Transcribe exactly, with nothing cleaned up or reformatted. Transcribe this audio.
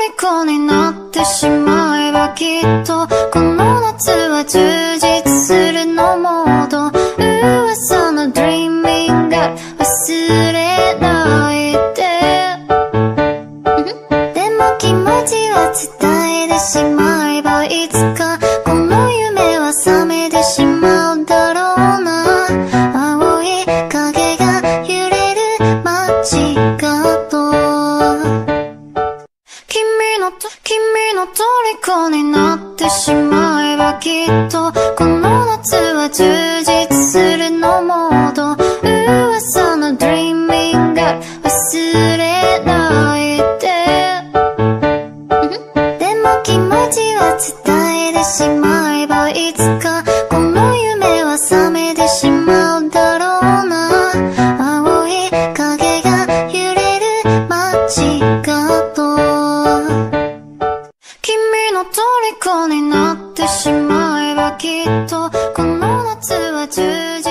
虜になってしまえばきっとこの夏は充実するのモード噂の Dreaming Girl 忘れないででも気持ちは伝えてしまえばいつかこの夢は覚めてしまうだろうな青い影が揺れる街角君のと君の虜になってしまえばきっとこの夏は充実するのモード噂の Dreaming Girl 忘れないででも気持ちは伝えてしまえばいつかこの夢は覚めてしまうだろうな青い影が揺れる街角君の虜になってしまえばきっとこの夏は充実